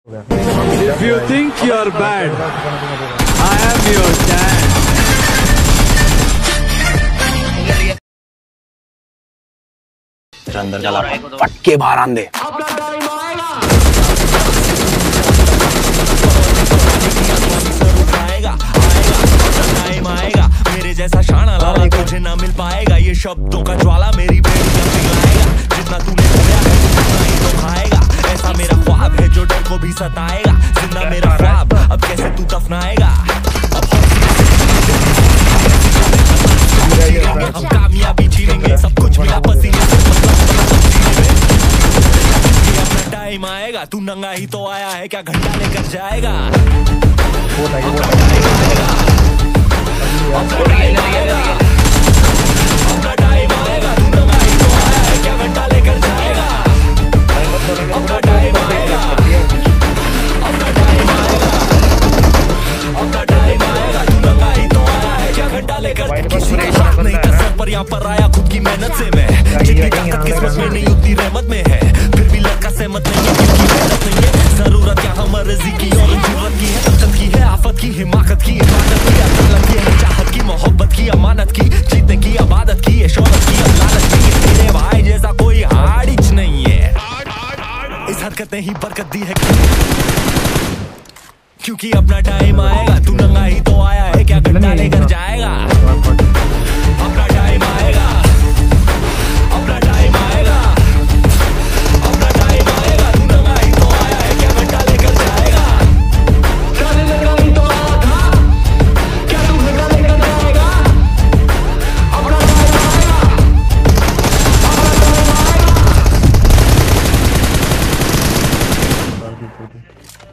If you think you're bad, I am your dad. अंदर चला फटके बाहर आंदे। मेरे जैसा शाना लाला तुझे ना मिल पाएगा। ये शब्दों का ज्वाला मेरी बेड़ी तक पिघलाएगा। जितना तूने खोया है उतना ही तो खाएगा। ऐसा मेरा ख्वाब है जो डर को भी सताएगा। जिंदा मेरा ख्वाब अब कैसे तू दफनाएगा। हम कामयाबी छीनेंगे सब कुछ मिला पसीने से। अपना टाइम आएगा तू नंगा ही तो आया है क्या घंटा लेकर जाएगा। अपना टाइम आएगा तू नंगा ही तो आया है क्या घंटा लेकर जाएगा। अपना टाइम आएगा अपना टाइम आएगा अपना टाइम आएगा तू नंगा ही तो आया है क्या घंटा लेकर। किसी का हाथ नहीं था सर पर यहाँ पर आया खुद की मेहनत से मैं। जितनी ताकत किस्मत में नहीं उतनी रहमत में है। फिर भी लड़का सहमत नहीं है क्योंकि मेहनत नहीं है। जरूरत यहाँ मर्जी की और जरूरत की है। तकत की है आफत की हिमाकत की इबादत की अदलत की है चाहत की मोहब्बत की अमानत की जीतने की अबादत की है शौहरत की अदालत की। तेरे भाई जैसा कोई हाड़िच नहीं है। इस हरकत ने ही बरकत दी है क्योंकि अपना टाइम आएगा तू नंगा ही तो आया है क्या घंटा लेकर जाएगा। अपना टाइम आएगा अपना टाइम आएगा अपना टाइम आएगा तू नंगा ही तो आया है क्या घंटा लेकर जाएगा। नंगा ही तो आया था क्या तू घंटा लेकर जाएगा। अपना टाइम आएगा अपना टाइम आएगा।